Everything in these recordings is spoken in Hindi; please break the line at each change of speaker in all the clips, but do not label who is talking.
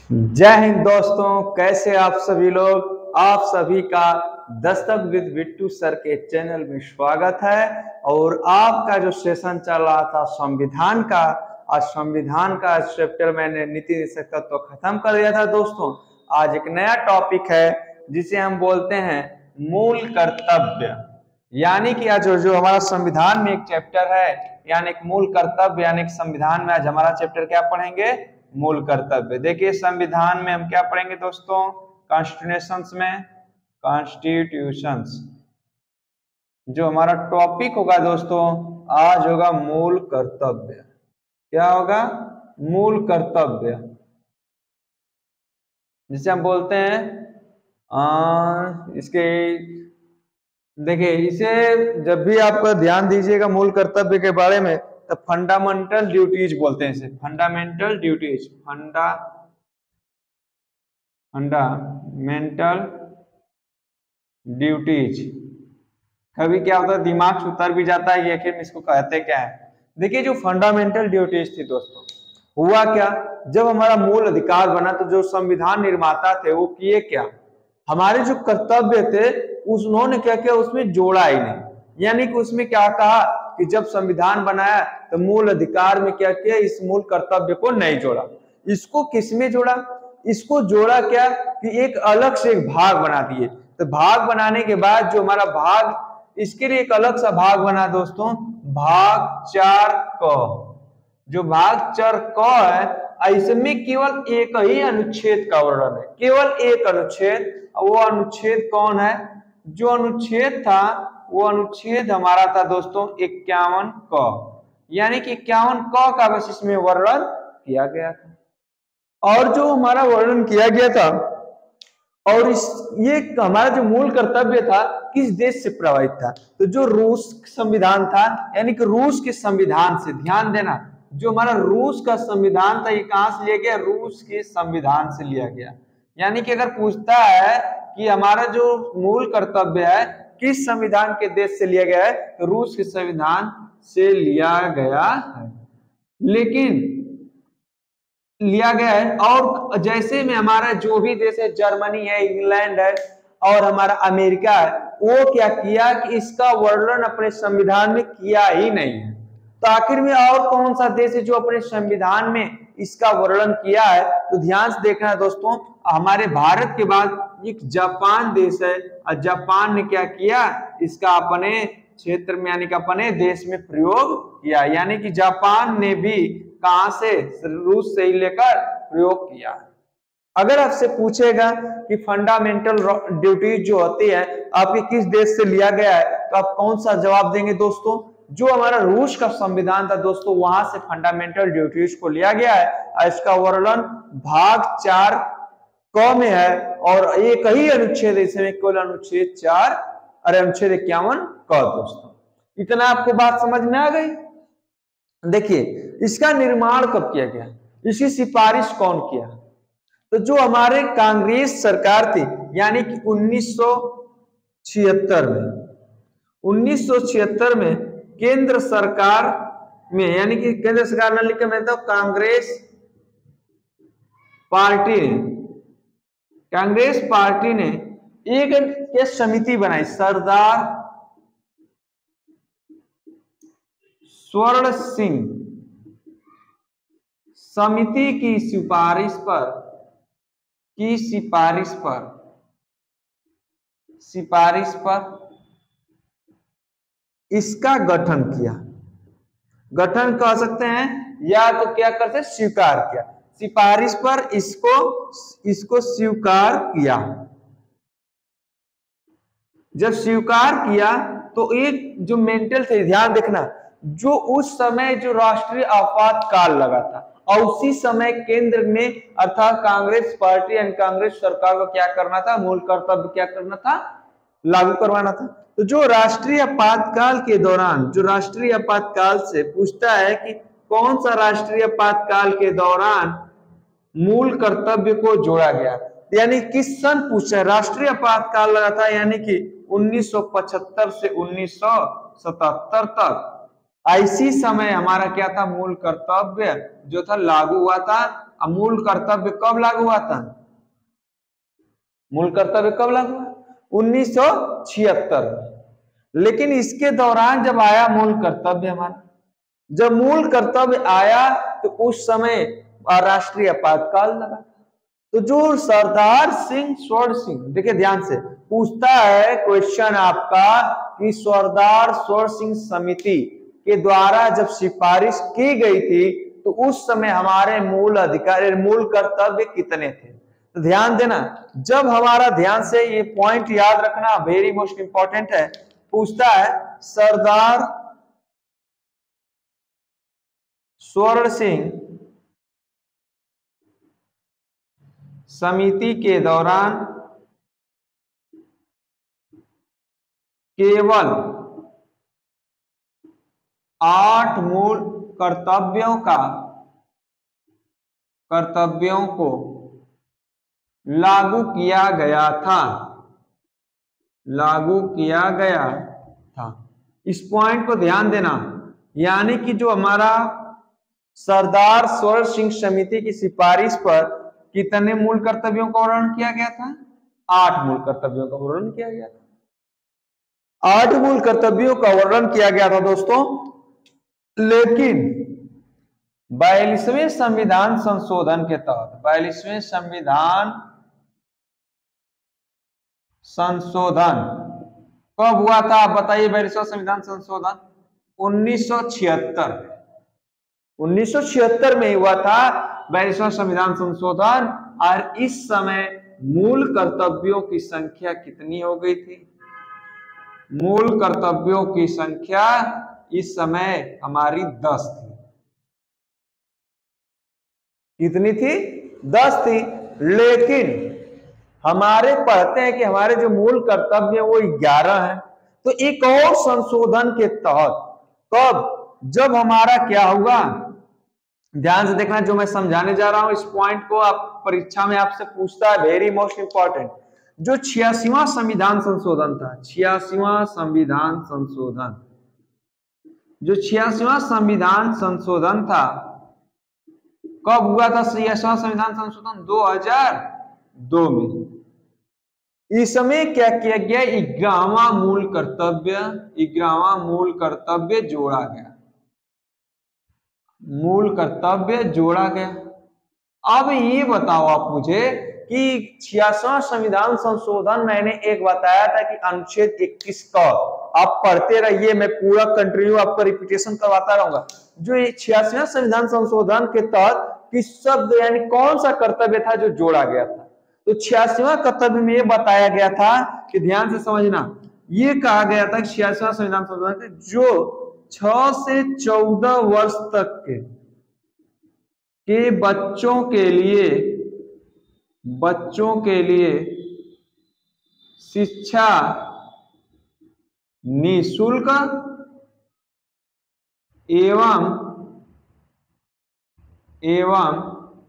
जय हिंद दोस्तों, कैसे आप सभी लोग। आप सभी का दस्तक विद बिट्टू सर के चैनल में स्वागत है। और आपका जो सेशन चल रहा था संविधान का, आज संविधान का चैप्टर मैंने नीति निषेध तत्व खत्म कर दिया था दोस्तों। आज एक नया टॉपिक है जिसे हम बोलते हैं मूल कर्तव्य। यानी कि आज जो हमारा संविधान में एक चैप्टर है, यानी एक मूल कर्तव्य, यानी संविधान में आज हमारा चैप्टर क्या पढ़ेंगे, मूल कर्तव्य। देखिए संविधान में हम क्या पढ़ेंगे दोस्तों, कॉन्स्टिट्यूशंस में, कॉन्स्टिट्यूशंस जो हमारा टॉपिक होगा दोस्तों आज होगा मूल कर्तव्य। क्या होगा, मूल कर्तव्य, जिसे हम बोलते हैं इसके देखिए इसे जब भी आपका ध्यान दीजिएगा मूल कर्तव्य के बारे में, तो फंडामेंटल ड्यूटीज बोलते हैं इसे, फंडामेंटल ड्यूटीज, फंडामेंटल ड्यूटीज। कभी क्या होता है दिमाग से उतर भी जाता है कि आखिर इसको कहते क्या है। देखिए जो फंडामेंटल ड्यूटीज थी दोस्तों, हुआ क्या, जब हमारा मूल अधिकार बना तो जो संविधान निर्माता थे वो किए क्या, हमारे जो कर्तव्य थे उन्होंने क्या किया, उसमें जोड़ा ही नहीं। यानी कि उसमें क्या कहा कि जब संविधान बनाया तो मूल अधिकार में क्या किया, इस मूल कर्तव्य को नहीं जोड़ा। इसको किसमें जोड़ा, इसको जोड़ा क्या कि एक अलग से एक भाग बना दिए। तो भाग बनाने के बाद जो हमारा भाग, इसके लिए एक अलग सा भाग बना दोस्तों, भाग 4 क। जो भाग 4 क है, इसमें केवल एक ही अनुच्छेद का वर्णन है, केवल एक अनुच्छेद। वो अनुच्छेद कौन है, जो अनुच्छेद था वो अनुच्छेद हमारा था दोस्तों 51 क। यानी कि 51 क का बस इसमें वर्णन किया गया था। और जो हमारा वर्णन किया गया था, और ये हमारा जो मूल कर्तव्य था किस देश से प्रभावित था, तो जो रूस संविधान था, यानी कि रूस के संविधान से, ध्यान देना जो हमारा रूस का संविधान था ये कहां से लिया गया, रूस के संविधान से लिया गया। यानी कि अगर पूछता है कि हमारा जो मूल कर्तव्य है किस संविधान के देश से लिया गया है, तो रूस के संविधान से लिया गया है, लेकिन लिया गया है। और जैसे में हमारा जो भी देश है, जर्मनी है, इंग्लैंड है और हमारा अमेरिका है, वो क्या किया कि इसका वर्णन अपने संविधान में किया ही नहीं है। तो आखिर में और कौन सा देश है जो अपने संविधान में इसका वर्णन किया है, तो ध्यान से देखना दोस्तों, हमारे भारत के बाद एक जापान देश है, और जापान ने क्या किया, इसका अपने क्षेत्र में यानी कि अपने देश में प्रयोग किया। यानी कि जापान ने भी कहां से, रूस से ही लेकर प्रयोग किया। अगर आपसे पूछेगा कि फंडामेंटल ड्यूटीज जो होती है आपके किस देश से लिया गया है, तो आप कौन सा जवाब देंगे दोस्तों, जो हमारा रूस का संविधान था दोस्तों वहां से फंडामेंटल ड्यूटीज को लिया गया है। इसका वर्णन भाग 4 क में है, और एक ही अनुच्छेद इसमें केवल अनुच्छेद 4 और अनुच्छेद 51 क दोस्तों। इतना आपको बात समझ में आ गई। देखिए इसका निर्माण कब किया गया, इसकी सिफारिश कौन किया, तो जो हमारे कांग्रेस सरकार थी, यानी कि 1976 में केंद्र सरकार में, यानी कि केंद्र सरकार ने लिखा मैं तो कांग्रेस पार्टी ने एक समिति बनाई, सरदार स्वर्ण सिंह समिति की सिफारिश पर इसका गठन किया। गठन कह सकते हैं या तो क्या करते, स्वीकार किया, सिफारिश पर इसको स्वीकार किया। जब स्वीकार किया तो एक जो मेंटल थे, ध्यान देखना, जो उस समय जो राष्ट्रीय आपातकाल लगा था, और उसी समय केंद्र में अर्थात कांग्रेस पार्टी एंड कांग्रेस सरकार को क्या करना था, मूल कर्तव्य क्या करना था, लागू करवाना था। तो जो राष्ट्रीय आपातकाल के दौरान, जो राष्ट्रीय आपातकाल से पूछता है कि कौन सा राष्ट्रीय आपातकाल के दौरान मूल कर्तव्य को जोड़ा गया, यानी किस सन पूछा है, राष्ट्रीय आपातकाल लगा था, यानी कि 1975 से 1977 तक। इसी समय हमारा क्या था, मूल कर्तव्य जो था लागू हुआ था, अब मूल कर्तव्य कब लागू हुआ था? मूल कर्तव्य कब लागू हुआ? 1976 में। लेकिन इसके दौरान जब आया मूल कर्तव्य हमारा, जब मूल कर्तव्य आया तो उस समय राष्ट्रीय आपातकाल लगा। तो जो सरदार सिंह स्वर्ण सिंह, देखिए ध्यान से पूछता है क्वेश्चन आपका कि सरदार स्वर्ण सिंह समिति के द्वारा जब सिफारिश की गई थी तो उस समय हमारे मूल अधिकार मूल कर्तव्य कितने थे? तो ध्यान देना, जब हमारा ध्यान से ये पॉइंट याद रखना वेरी मोस्ट इंपॉर्टेंट है। पूछता है सरदार स्वर्ण सिंह समिति के दौरान केवल 8 मूल कर्तव्यों को लागू किया गया था। इस पॉइंट को ध्यान देना, यानी कि जो हमारा सरदार स्वर्ण सिंह समिति की सिफारिश पर कितने मूल कर्तव्यों का वर्णन किया गया था? 8 मूल कर्तव्यों का वर्णन किया गया था। 8 मूल कर्तव्यों का वर्णन किया गया था दोस्तों। लेकिन 42वें संविधान संशोधन के तहत, 42वें संविधान संशोधन कब हुआ था आप बताइए? 42वां संविधान संशोधन 1976 1976 में हुआ था 42वां संविधान संशोधन। और इस समय मूल कर्तव्यों की संख्या कितनी हो गई थी? मूल कर्तव्यों की संख्या इस समय हमारी 10 थी। कितनी थी? 10 थी। लेकिन हमारे पढ़ते हैं कि हमारे जो मूल कर्तव्य वो 11 है। तो एक और संशोधन के तहत कब, जब हमारा क्या होगा, ध्यान से देखना जो मैं समझाने जा रहा हूं इस पॉइंट को, आप परीक्षा में आपसे पूछता है, वेरी मोस्ट इंपॉर्टेंट। जो 86वां संविधान संशोधन था, 86वां संविधान संशोधन, जो 86वां संविधान संशोधन था कब हुआ था? 86वां संविधान संशोधन 2002 में। इस समय क्या किया गया? 11वां मूल कर्तव्य जोड़ा गया। मूल कर्तव्य जोड़ा गया। अब ये बताओ आप मुझे कि 86वां संविधान संशोधन मैंने एक बताया था कि अनुच्छेद 21 का, आप पढ़ते रहिए, मैं पूरा कंटिन्यू आपका रिपीटेशन करवाता रहूंगा। जो 86वां संविधान संशोधन के तहत किस शब्द यानी कौन सा कर्तव्य था जो जोड़ा गया था? तो 86वां कर्तव्य में ये बताया गया था कि ध्यान से समझना, ये कहा गया था कि 86वां संविधान संशोधन जो 6 से 14 वर्ष तक के बच्चों के लिए शिक्षा निःशुल्क एवं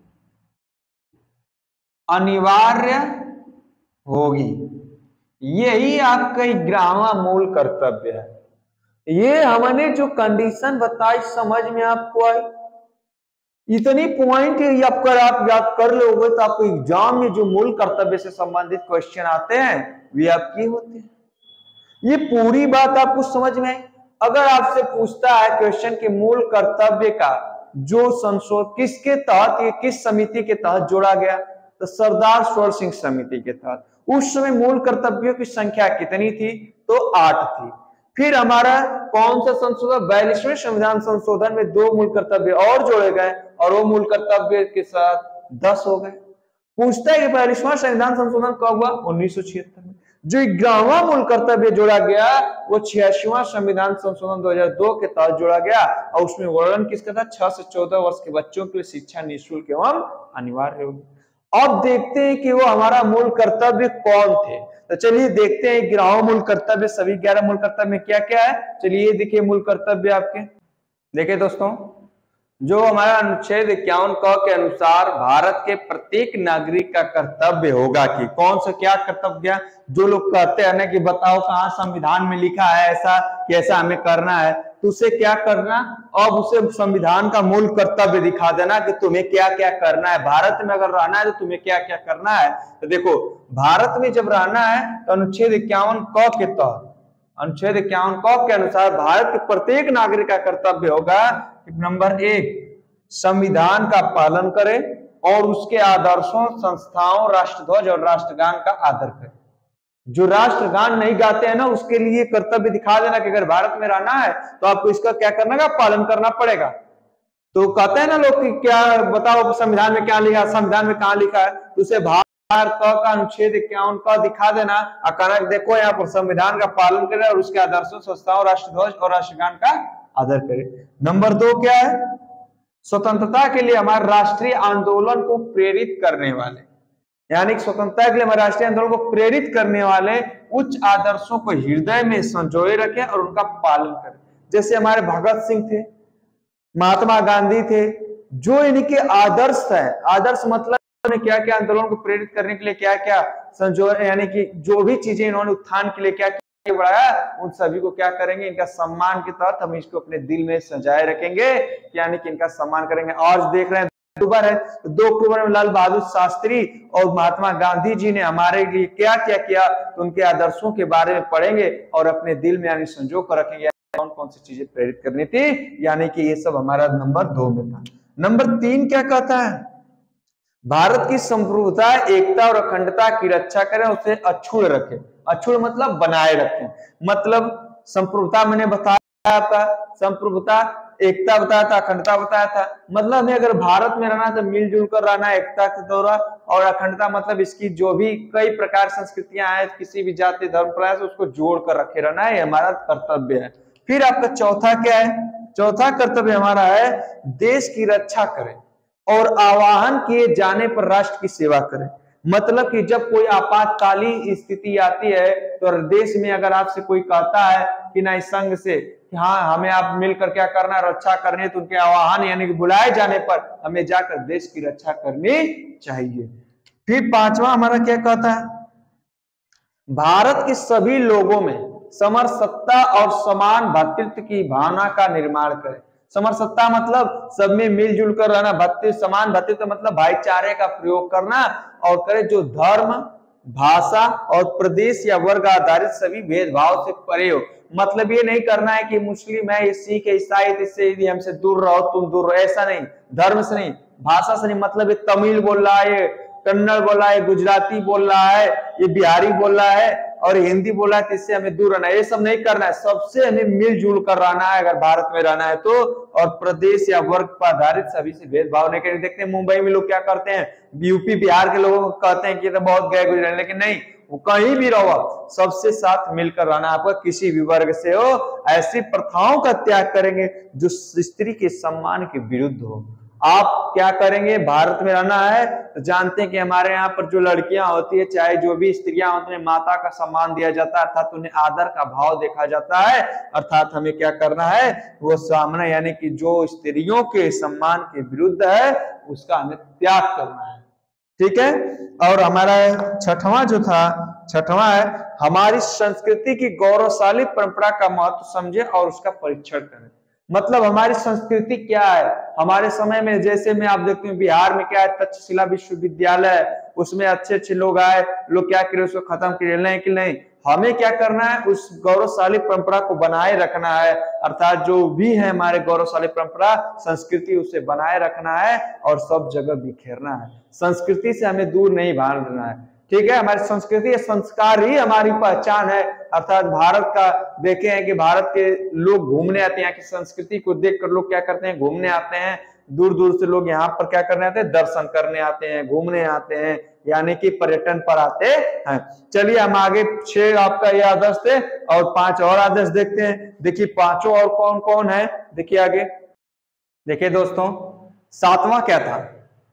अनिवार्य होगी। यही आपका 11वां मूल कर्तव्य है। ये हमने जो कंडीशन बताई समझ में आपको आई? इतनी पॉइंट अगर आप याद कर लोगे तो आपको एग्जाम में जो मूल कर्तव्य से संबंधित क्वेश्चन आते हैं वे आपके होते हैं। ये पूरी बात आपको समझ में आई? अगर आपसे पूछता है क्वेश्चन के मूल कर्तव्य का जो संशोधन किसके तहत, ये किस समिति के तहत जोड़ा गया, तो सरदार स्वर्ण सिंह समिति के तहत। उस समय मूल कर्तव्यों की संख्या कितनी थी? तो 8 थी। फिर हमारा कौन सा संशोधन? 42वें संविधान संशोधन में 2 मूल कर्तव्य और जोड़े गए और वो मूल कर्तव्य के साथ 10 हो गए। पूछता है कि 42वां संविधान संशोधन कब हुआ? 1976 में। जो 11वां मूल कर्तव्य जोड़ा गया वो 86वां संविधान संशोधन 2002 के तहत जोड़ा गया और उसमें वर्णन किसका था? 6 से 14 वर्ष के बच्चों के लिए शिक्षा निःशुल्क एवं अनिवार्य होगी। अब देखते हैं कि वो हमारा मूल कर्तव्य कौन थे। तो चलिए देखते हैं 11वां मूल कर्तव्य, सभी 11 मूल कर्तव्य में क्या क्या है। चलिए देखिए मूल कर्तव्य आपके, देखिए दोस्तों, जो हमारा अनुच्छेद 51 क के अनुसार भारत के प्रत्येक नागरिक का कर्तव्य होगा कि कौन सा क्या कर्तव्य, जो लोग कहते हैं ना कि बताओ कहाँ संविधान में लिखा है ऐसा कि ऐसा हमें करना है, तो उसे क्या करना, अब उसे संविधान का मूल कर्तव्य दिखा देना कि तुम्हें क्या क्या करना है, भारत में अगर रहना है तो तुम्हें क्या क्या करना है। तो देखो भारत में जब रहना है तो अनुच्छेद 51 क के तहत, अनुच्छेद 51 क के अनुसार भारत के प्रत्येक नागरिक का कर्तव्य होगा कि नंबर 1 संविधान का पालन करे और उसके आदर्शों, संस्थाओं, राष्ट्रध्वज और राष्ट्रगान का आदर करे। जो राष्ट्रगान नहीं गाते हैं ना उसके लिए कर्तव्य दिखा देना कि अगर भारत में रहना है तो आपको इसका क्या करना है, पालन करना पड़ेगा। तो कहते हैं ना लोग कि क्या बताओ संविधान में क्या लिखा, संविधान में कहां लिखा है, तो उसे भारत का अनुच्छेद 51 का दिखा देना और कहना देखो यहाँ पर संविधान का पालन करे और उसके आदर्शों, संस्थाओं, राष्ट्रध्वज और राष्ट्रगान का आदर करे। नंबर 2 क्या है, स्वतंत्रता के लिए हमारे राष्ट्रीय आंदोलन को प्रेरित करने वाले, यानी स्वतंत्रता के लिए हमारे राष्ट्रीय आंदोलन को प्रेरित करने वाले उच्च आदर्शों को हृदय में संजोए रखें और उनका पालन करें। जैसे हमारे भगत सिंह थे, महात्मा गांधी थे, जो इनके आदर्श है, आदर्श मतलब क्या क्या आंदोलन को प्रेरित करने के लिए क्या क्या संजोए, यानी कि जो भी चीजें इन्होंने उत्थान के लिए क्या क्या बढ़ाया उन सभी को क्या करेंगे, इनका सम्मान के तहत हम इसको अपने दिल में सजाए रखेंगे, यानी कि इनका सम्मान करेंगे। और देख रहे हैं अक्टूबर है, 2 अक्टूबर में लाल बहादुर शास्त्री और महात्मा गांधी जी ने हमारे लिए क्या क्या किया, तो उनके आदर्शों के बारे में पढ़ेंगे और अपने दिल में यानी संजो कर रखेंगे कौन कौन सी चीजें प्रेरित करनी थी, यानी कि ये सब हमारा नंबर 2 में था। नंबर 3 क्या कहता है, भारत की संप्रभुता, एकता और अखंडता की रक्षा करें, उसे अक्षुण्ण रखें। अक्षुण्ण मतलब बनाए रखें, मतलब संप्रभुता मैंने बताया आपका, संप्रभुता एकता बताया था, अखंडता बताया था, मतलब हमें अगर भारत में रहना तो मिलजुल कर रहना, एकता के द्वारा, और अखंडता मतलब इसकी जो भी कई प्रकार संस्कृतियां हैं, किसी भी जाति धर्म पर उसको जोड़ कर रखे रहना है, हमारा कर्तव्य है। फिर आपका चौथा क्या है, चौथा कर्तव्य हमारा है देश की रक्षा करें और आवाहन किए जाने पर राष्ट्र की सेवा करें। मतलब कि जब कोई आपातकालीन स्थिति आती है तो देश में अगर आपसे कोई कहता है कि नहीं संघ से कि हाँ हमें आप मिलकर क्या करना है, रक्षा करनी है, तो उनके आह्वान यानी कि बुलाए जाने पर हमें जाकर देश की रक्षा करनी चाहिए। फिर 5वां हमारा क्या कहता है, भारत के सभी लोगों में समरसत्ता और समान भातृत्व की भावना का निर्माण करें। समरसत्ता मतलब सब में मिलजुल कर रहना, भातृत्व, समान भातृत्व मतलब भाईचारे का प्रयोग करना, और करे जो धर्म, भाषा और प्रदेश या वर्ग आधारित सभी भेदभाव से परे हो। मतलब ये नहीं करना है कि मुस्लिम है, ये सिख है, ईसाई, इससे हमसे दूर रहो, तुम दूर रहो, ऐसा नहीं। धर्म से नहीं, भाषा से नहीं, मतलब ये तमिल बोल रहा है, ये कन्नड़ बोल रहा है, गुजराती बोल रहा है, ये बिहारी बोल रहा है और हिंदी बोल रहा है, इससे हमें दूर रहना है, ये सब नहीं करना है, सबसे हमें मिलजुल कर रहना है अगर भारत में रहना है तो। और प्रदेश या वर्ग पर आधारित सभी से भेदभाव नहीं करना। देखते हैं मुंबई में लोग क्या करते हैं, यूपी बिहार के लोगों को कहते हैं कि ये तो बहुत गए गुजरे, लेकिन नहीं, वो कहीं भी रहो सबसे साथ मिलकर रहना, आपका किसी भी वर्ग से हो, ऐसी प्रथाओं का त्याग करेंगे जो स्त्री के सम्मान के विरुद्ध हो। आप क्या करेंगे, भारत में रहना है तो जानते हैं कि हमारे यहाँ पर जो लड़कियां होती है, चाहे जो भी स्त्रियां होती है, माता का सम्मान दिया जाता है, अर्थात उन्हें आदर का भाव देखा जाता है, अर्थात हमें क्या करना है, वो सामने यानी कि जो स्त्रियों के सम्मान के विरुद्ध है उसका हमें त्याग करना है। ठीक है। और हमारा 6वां जो था, 6वां है हमारी संस्कृति की गौरवशाली परंपरा का महत्व समझे और उसका परीक्षण करें। मतलब हमारी संस्कृति क्या है, हमारे समय में जैसे मैं आप देखते हैं बिहार में क्या है, तक्षशिला विश्वविद्यालय, उसमें अच्छे अच्छे लोग आए, लोग क्या करें उसको खत्म कर लें कि नहीं, हमें क्या करना है, उस गौरवशाली परंपरा को बनाए रखना है, अर्थात जो भी है हमारे गौरवशाली परंपरा संस्कृति उसे बनाए रखना है और सब जगह बिखेरना है। संस्कृति से हमें दूर नहीं भागना है। ठीक है, हमारी संस्कृति संस्कार ही हमारी पहचान है, अर्थात भारत का देखे हैं कि भारत के लोग घूमने आते हैं, यहाँ की संस्कृति को देखकर लोग क्या करते हैं, घूमने आते हैं, दूर दूर से लोग यहाँ पर क्या करने आते हैं, दर्शन करने आते हैं, घूमने आते हैं, यानी कि पर्यटन पर आते हैं। चलिए हम आगे 6 आपका ये आदर्श थे और 5 और आदर्श देखते हैं। देखिए 5 और कौन कौन है, देखिए आगे देखिए दोस्तों, 7वां क्या था,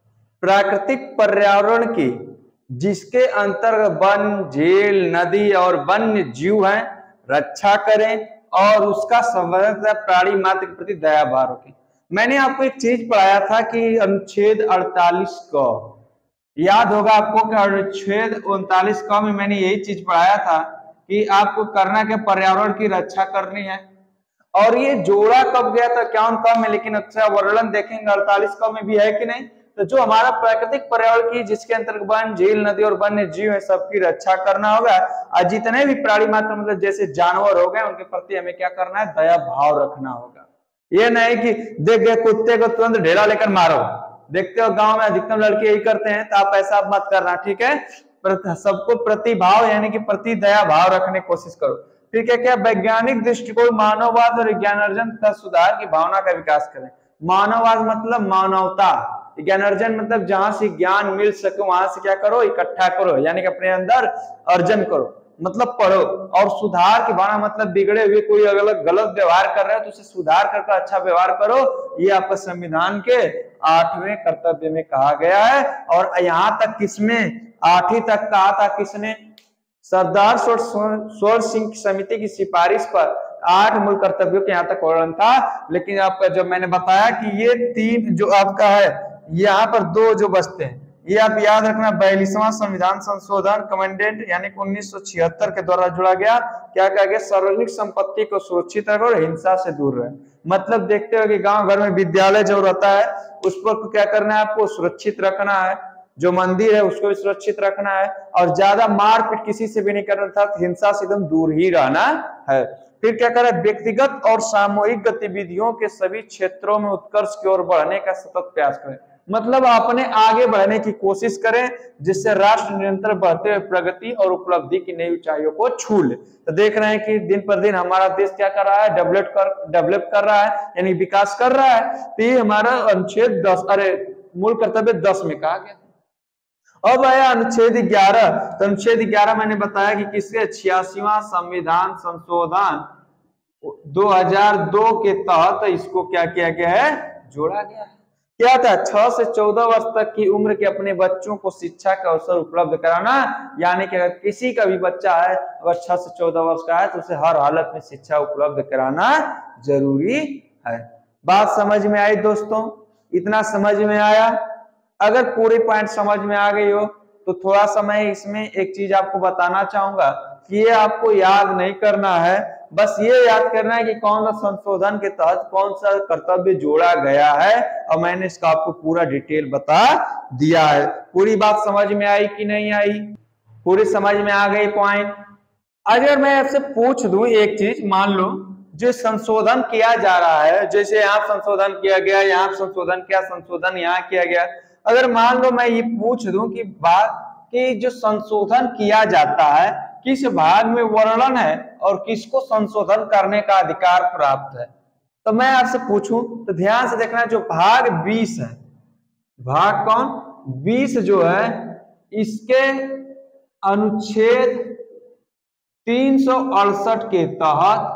प्राकृतिक पर्यावरण की जिसके अंतर्गत वन, झील, नदी और वन्य जीव हैं रक्षा करें और उसका संवर्धन प्राणी मात्र के प्रति दया भाव रखें। मैंने आपको एक चीज पढ़ाया था कि अनुच्छेद 48 क, याद होगा आपको कि अनुच्छेद 39 क में मैंने यही चीज पढ़ाया था कि आपको करना क्या, पर्यावरण की रक्षा करनी है। और ये जोड़ा कब गया था, क्या क में, लेकिन अच्छा वर्णन देखेंगे 48 क में भी है कि नहीं। तो जो हमारा प्राकृतिक पर्यावरण की, जिसके अंतर्गत वन, झील, नदी और वन्य जीव है, सबकी रक्षा करना होगा। और जितने भी प्राणी मात्र मतलब जैसे जानवर हो गए, उनके प्रति हमें क्या करना है, दया भाव रखना होगा। ये नहीं कि देख गए कुत्ते को तुरंत ढेला लेकर मारो। देखते हो गांव में अधिकतम लड़के यही करते हैं, तो आप ऐसा मत करना, ठीक है। सबको प्रतिभाव यानी कि प्रति दया भाव रखने की कोशिश करो। ठीक है, क्या वैज्ञानिक दृष्टिकोण मानववाद और ज्ञानार्जन तथा सुधार की भावना का विकास करें। मानववाद मतलब मानवता, ज्ञानार्जन मतलब जहां से ज्ञान मिल सके वहां से क्या करो, इकट्ठा करो, यानी कि अपने अंदर अर्जन करो, मतलब पढ़ो। और सुधार की भावना मतलब बिगड़े हुए कोई अलग गलत व्यवहार कर रहे हो तो उसे सुधार करके अच्छा व्यवहार करो। ये आपका संविधान के 8वें कर्तव्य में कहा गया है। और यहाँ तक किसमें, 8वीं तक कहा था किसने, सरदार स्वर्ण सिंह समिति की सिफारिश पर 8 मूल कर्तव्यों के यहाँ तक वर्णन था। लेकिन आपका जब मैंने बताया कि ये 3 जो आपका है, यहाँ पर 2 जो बचते हैं, ये आप याद रखना। 42वां संविधान संशोधन कमेंडेंट यानी 1976 के द्वारा जुड़ा गया। क्या कहा गया, सार्वजनिक संपत्ति को सुरक्षित रखो और हिंसा से दूर रहे। मतलब देखते हो कि गांव घर में विद्यालय जो रहता है उस पर क्या करना है, आपको सुरक्षित रखना है। जो मंदिर है उसको भी सुरक्षित रखना है और ज्यादा मारपीट किसी से भी नहीं करना था, हिंसा से एकदम दूर ही रहना है। फिर क्या करें, व्यक्तिगत और सामूहिक गतिविधियों के सभी क्षेत्रों में उत्कर्ष की ओर बढ़ने का सतत प्रयास करें। मतलब अपने आगे बढ़ने की कोशिश करें जिससे राष्ट्र निरंतर बढ़ते हुए प्रगति और उपलब्धि की नई ऊंचाइयों को छू ले। तो देख रहे हैं कि दिन पर दिन हमारा देश क्या कर रहा है, डेवलप कर रहा है, यानी विकास कर रहा है। तो ये हमारा अनुच्छेद 10 मूल कर्तव्य 10 में कहा गया। अब आया अनुच्छेद 11। तो अनुच्छेद 11 मैंने बताया कि किसके, 86वां संविधान संशोधन 2002 के तहत इसको क्या किया गया है, जोड़ा गया है। क्या था, 6 से 14 वर्ष तक की उम्र के अपने बच्चों को शिक्षा का अवसर उपलब्ध कराना। यानी कि अगर किसी का भी बच्चा है अगर 6 से 14 वर्ष का है तो उसे हर हालत में शिक्षा उपलब्ध कराना जरूरी है। बात समझ में आई दोस्तों, इतना समझ में आया। अगर पूरे पॉइंट समझ में आ गई हो तो थोड़ा सा मैं इसमें एक चीज आपको बताना चाहूंगा कि ये आपको याद नहीं करना है, बस ये याद करना है कि कौन सा संशोधन के तहत कौन सा कर्तव्य जोड़ा गया है। और मैंने इसका आपको पूरा डिटेल बता दिया है। पूरी बात समझ में आई कि नहीं आई, पूरी समझ में आ गई पॉइंट। अगर मैं आपसे पूछ दूं एक चीज, मान लो जो संशोधन किया जा रहा है, जैसे यहाँ संशोधन किया गया, यहाँ संशोधन किया, संशोधन यहाँ किया गया। अगर मान लो मैं ये पूछ दूं कि जो संशोधन किया जाता है किस भाग में वर्णन है और किसको संशोधन करने का अधिकार प्राप्त है, तो मैं आपसे पूछूं तो ध्यान से देखना, जो भाग 20 है, भाग कौन 20 जो है, इसके अनुच्छेद 368 के तहत,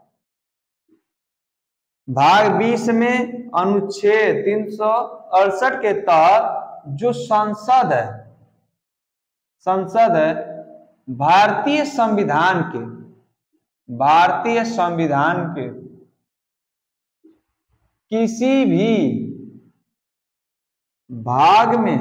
भाग 20 में अनुच्छेद 368 के तहत जो संसद है भारतीय संविधान के किसी भी भाग में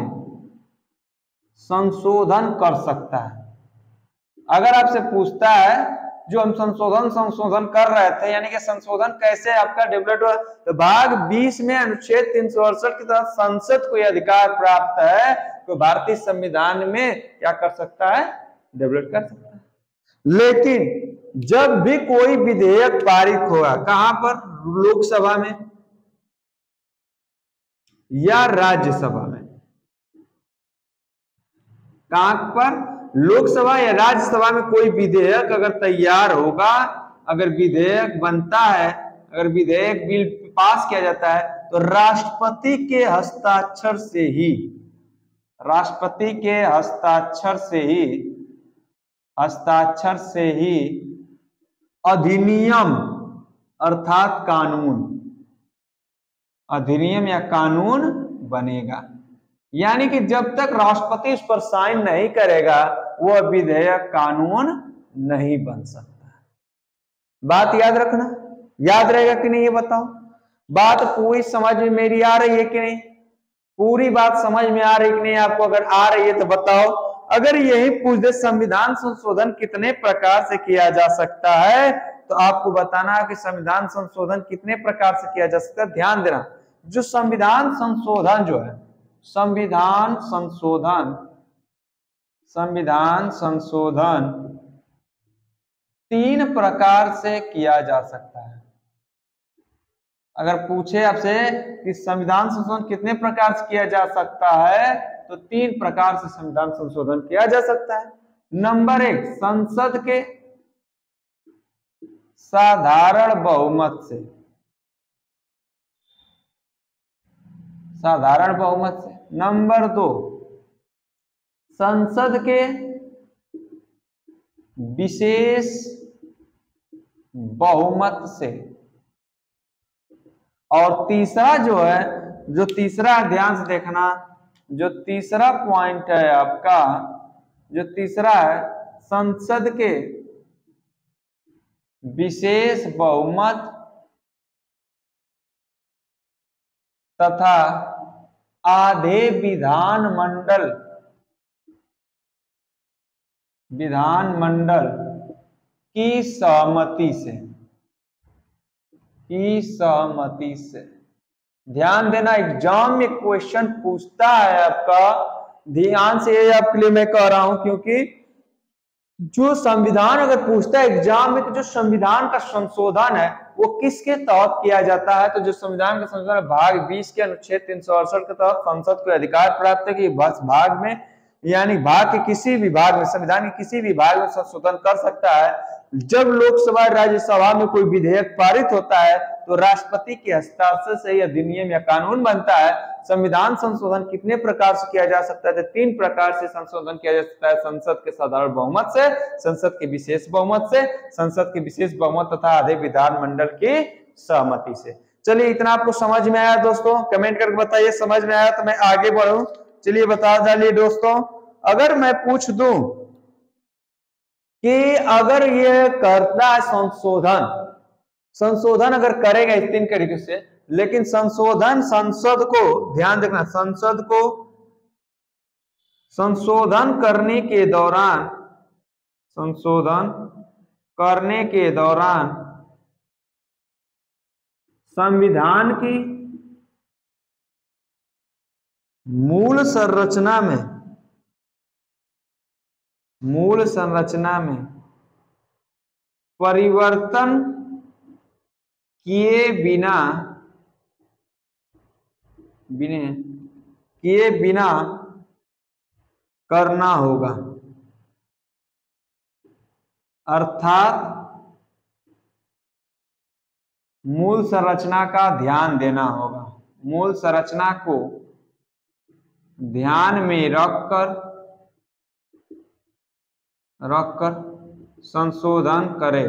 संशोधन कर सकता है। अगर आपसे पूछता है जो हम संशोधन कर रहे थे, यानी कि संशोधन कैसे आपका डेवलप हुआ, तो भाग 20 में अनुच्छेद 368 के तहत संसद को यह अधिकार प्राप्त है तो भारतीय संविधान में क्या कर सकता है, डेवलप कर सकता है। लेकिन जब भी कोई विधेयक पारित होगा, कहां पर, लोकसभा में या राज्यसभा में, कहां पर, लोकसभा या राज्यसभा में कोई विधेयक अगर तैयार होगा, अगर विधेयक बनता है, अगर विधेयक बिल पास किया जाता है तो राष्ट्रपति के हस्ताक्षर से ही अधिनियम अर्थात अधिनियम या कानून बनेगा। यानी कि जब तक राष्ट्रपति उस पर साइन नहीं करेगा वह विधेयक कानून नहीं बन सकता। बात याद रखना, याद रहेगा कि नहीं ये बताओ। बात पूरी समझ में मेरी आ रही है कि नहीं? पूरी बात समझ में आ रही कि नहीं आपको? अगर आ रही है तो बताओ। अगर यही पूछ दे संविधान संशोधन कितने प्रकार से किया जा सकता है, तो आपको बताना है कि संविधान संशोधन कितने प्रकार से किया जा सकता है। ध्यान देना, जो संविधान संशोधन जो है, संविधान संशोधन 3 प्रकार से किया जा सकता है। अगर पूछे आपसे कि संविधान संशोधन कितने प्रकार से किया जा सकता है, तो 3 प्रकार से संविधान संशोधन किया जा सकता है। नंबर 1, संसद के साधारण बहुमत से, साधारण बहुमत से। नंबर 2, संसद के विशेष बहुमत से। और तीसरा जो है, जो तीसरा ध्यान से देखना, जो तीसरा पॉइंट है आपका, जो तीसरा है, संसद के विशेष बहुमत तथा आधे विधानमंडल की सहमति से, ध्यान देना, एग्जाम में क्वेश्चन पूछता है आपका, ध्यान से, ये आपके लिए मैं कह रहा हूं, क्योंकि जो संविधान अगर पूछता है एग्जाम में कि जो संविधान का संशोधन है वो किसके तहत किया जाता है, तो जो संविधान का संशोधन भाग 20 के अनुच्छेद 368 के तहत संसद को अधिकार प्राप्त है कि बस भाग में, यानी भाग के किसी भी भाग में, संविधान के किसी भी भाग में संशोधन कर सकता है। जब लोकसभा राज्यसभा में कोई विधेयक पारित होता है तो राष्ट्रपति के हस्ताक्षर से यह अधिनियम या कानून बनता है। संविधान संशोधन कितने प्रकार से किया जा सकता है? 3 प्रकार से संशोधन किया जा सकता है, संसद के साधारण बहुमत से, संसद के विशेष बहुमत से, संसद के विशेष बहुमत तथा आधे विधानमंडल की सहमति से। चलिए, इतना आपको समझ में आया दोस्तों? कमेंट करके बताइए समझ में आया तो मैं आगे बढ़ूं। चलिए बता डालिए दोस्तों, अगर मैं पूछ दूं कि अगर ये करता है संशोधन अगर करेगा इस 3 तरीके से, लेकिन संशोधन संसद को, ध्यान रखना, संसद को संशोधन करने के दौरान संविधान की मूल संरचना में परिवर्तन किए बिना करना होगा, अर्थात मूल संरचना का ध्यान देना होगा। मूल संरचना को ध्यान में रखकर संशोधन करे।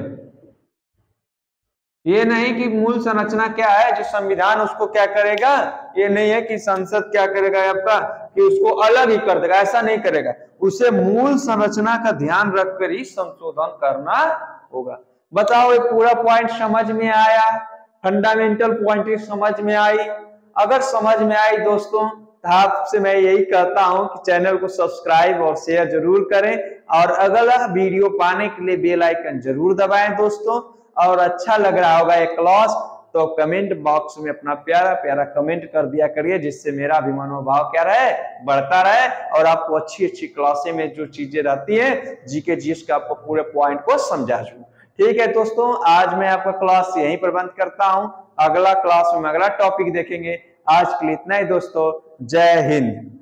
ये नहीं कि मूल संरचना क्या है जो संविधान उसको क्या करेगा, ये नहीं है कि संसद क्या करेगा आपका कि उसको अलग ही कर देगा, ऐसा नहीं करेगा। उसे मूल संरचना का ध्यान रखकर ही संशोधन करना होगा। बताओ, ये पूरा पॉइंट समझ में आया? फंडामेंटल पॉइंट समझ में आई? अगर समझ में आई दोस्तों तो आपसे मैं यही कहता हूं कि चैनल को सब्सक्राइब और शेयर जरूर करें, और अगला वीडियो पाने के लिए बेल आइकन जरूर दबाएं दोस्तों। और अच्छा लग रहा होगा ये क्लास तो कमेंट बॉक्स में अपना प्यारा प्यारा कमेंट कर दिया करिए, जिससे मेरा भी मनोभाव क्या रहे, बढ़ता रहे, और आपको अच्छी अच्छी क्लासें में जो चीजें रहती है जीके जीएस का आपको पूरे पॉइंट को समझा दूं। ठीक है दोस्तों, आज मैं आपका क्लास यहीं पर बंद करता हूं। अगला क्लास में अगला टॉपिक देखेंगे। आज के लिए इतना ही दोस्तों, जय हिंद।